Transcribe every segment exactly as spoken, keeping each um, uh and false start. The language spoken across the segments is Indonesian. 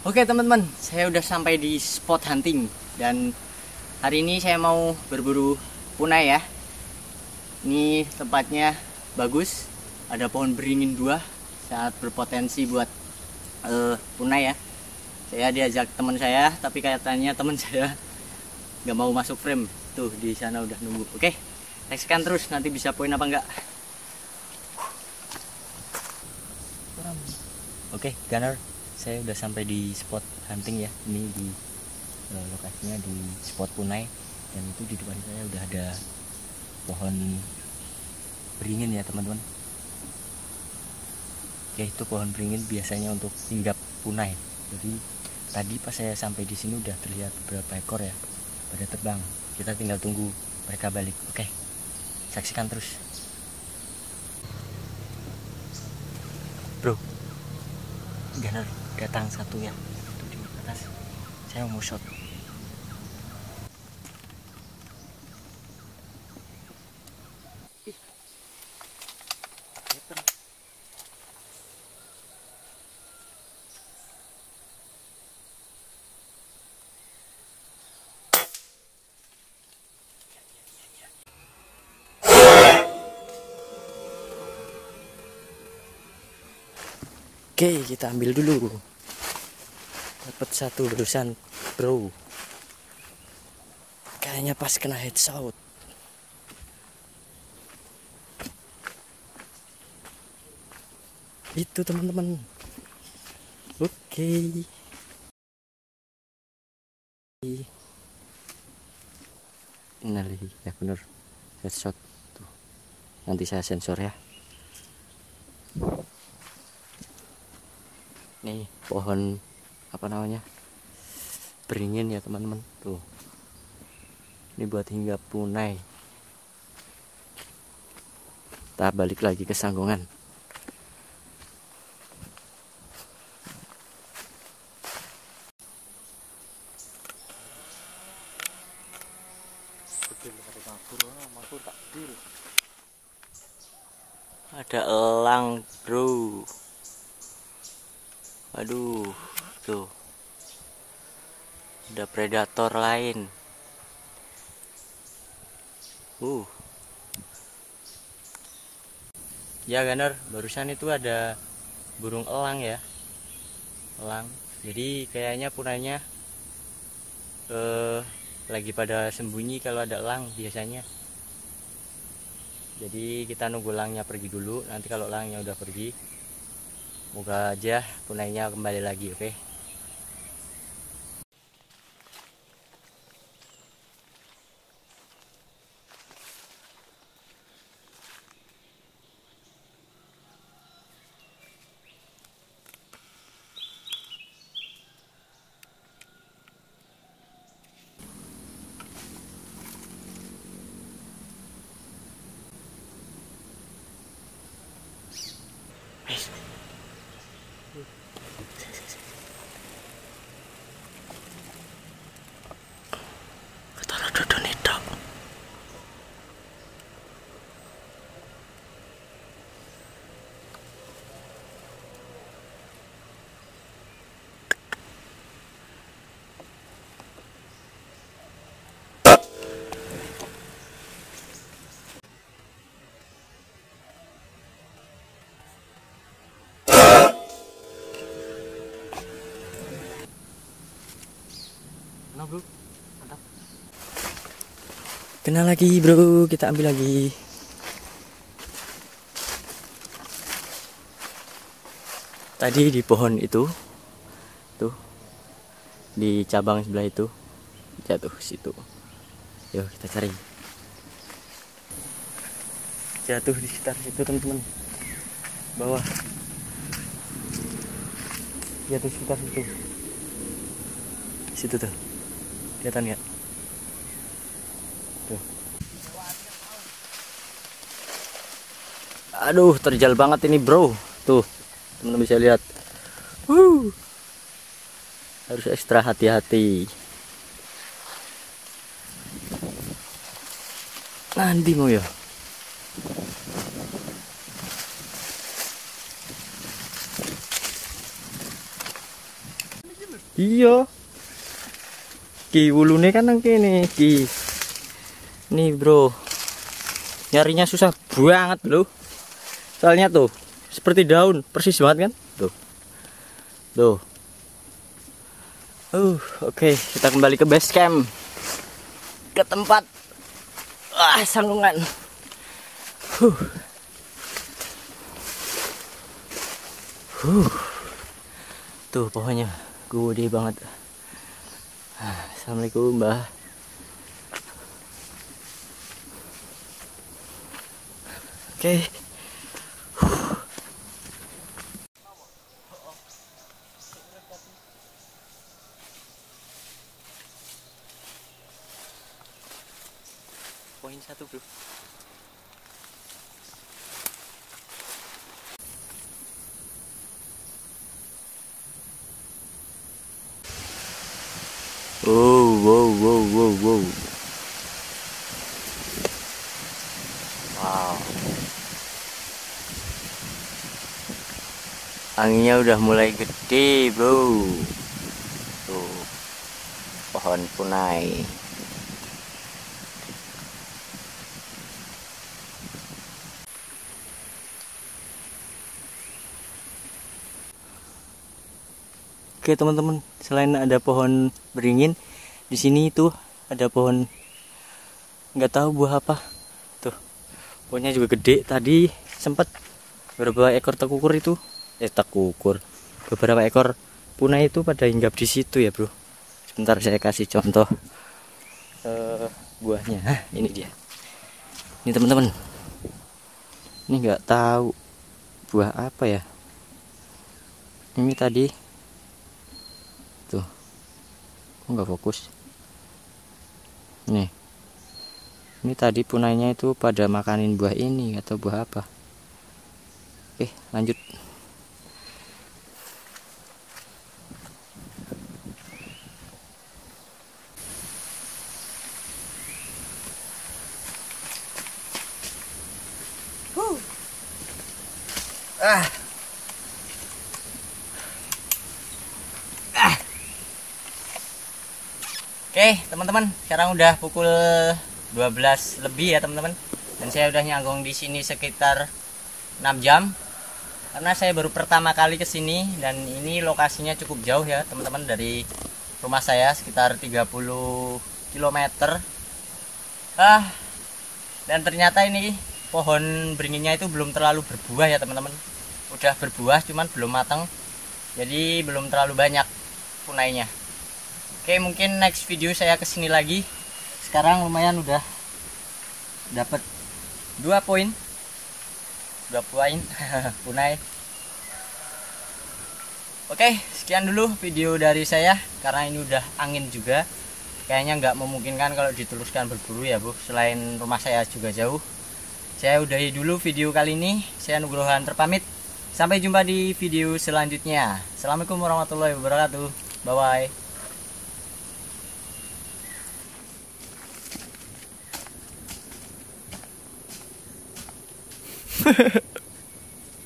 Oke teman-teman, saya udah sampai di spot hunting dan hari ini saya mau berburu punai ya. Ini tempatnya bagus, ada pohon beringin dua, sangat berpotensi buat uh, punai ya. Saya diajak teman saya, tapi katanya teman saya nggak mau masuk frame. Tuh di sana udah nunggu. Oke, saksikan terus nanti bisa poin apa enggak. Oke, gunner. Saya udah sampai di spot hunting ya. Ini di uh, lokasinya di spot punai dan itu di depan saya udah ada pohon beringin ya teman-teman. Oke, itu pohon beringin biasanya untuk hinggap punai. Jadi tadi pas saya sampai di sini udah terlihat beberapa ekor ya pada terbang. Kita tinggal tunggu mereka balik. Oke, saksikan terus. Bro, gunner datang satu ya, itu di atas. Saya mau shot. Oke, kita ambil dulu. Dapat satu barusan, bro. Kayaknya pas kena headshot. Itu teman-teman. Oke. Nah, ya bener headshot tuh. Nanti saya sensor ya. Nih pohon apa namanya beringin ya teman-teman tuh. Ini buat hinggap punai. Kita balik lagi ke sanggungan. Ada elang bro. Aduh, tuh ada predator lain. Uh, ya gunner, barusan itu ada burung elang ya, elang. Jadi kayaknya punanya eh, lagi pada sembunyi kalau ada elang biasanya. Jadi kita nunggu elangnya pergi dulu. Nanti kalau elangnya udah pergi, moga aja punainya kembali lagi. Oke. Nah, bro, mantap. Kena lagi bro, kita ambil lagi. Tadi di pohon itu, tuh, di cabang sebelah itu, jatuh situ. Yuk kita cari. Jatuh di sekitar situ teman-teman, bawah. Jatuh sekitar situ, situ tuh. Kelihatan nggak? Tuh. Aduh, terjal banget ini bro. Tuh, teman-teman bisa lihat. Wuh. Harus ekstra hati-hati. Nanti mau ya. Iya. Ki wulune kan nang kene ki. Nih, Bro. Nyarinya susah banget, loh. Soalnya tuh seperti daun, persis banget kan? Tuh. Tuh. Uh, oke, okay. Kita kembali ke base camp. Ke tempat ah, sanggungan. Huh. Huh. Tuh pohonnya gede banget. Assalamualaikum, Mbah. Oke. Okay. Poin satu, Bro. Wow, wow, wow, wow, wow. Wow. Anginnya udah mulai gede, Bro. Tuh. Pohon punai. Oke teman-teman, selain ada pohon beringin, di sini tuh ada pohon nggak tahu buah apa. Tuh, pohonnya juga gede. Tadi sempat beberapa ekor tekukur itu, eh tekukur, beberapa ekor punai itu pada hinggap di situ ya, Bro. Sebentar saya kasih contoh uh, buahnya. Hah, ini dia. Ini teman-teman. Ini nggak tahu buah apa ya. Ini tadi tuh, kok nggak fokus. Nih, ini tadi punainya itu pada makanin buah ini atau buah apa. Oke, lanjut. Huh. Ah. Oke teman-teman, sekarang udah pukul dua belas lebih ya teman-teman, dan saya udah nyanggung di sini sekitar enam jam karena saya baru pertama kali ke sini, dan ini lokasinya cukup jauh ya teman-teman dari rumah saya, sekitar tiga puluh kilometer. Ah, dan ternyata ini pohon beringinnya itu belum terlalu berbuah ya teman-teman. Udah berbuah cuman belum matang, jadi belum terlalu banyak punainya. Oke, mungkin next video saya kesini lagi. Sekarang lumayan udah dapat dua poin, dua poin punai. Oke, sekian dulu video dari saya karena ini udah angin juga. Kayaknya nggak memungkinkan kalau diteruskan berburu ya, Bu. Selain rumah saya juga jauh. Saya udahi dulu video kali ini. Saya Nugroho Hunter pamit. Sampai jumpa di video selanjutnya. Assalamualaikum warahmatullahi wabarakatuh. Bye bye.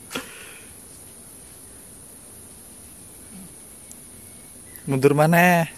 Mundur mana?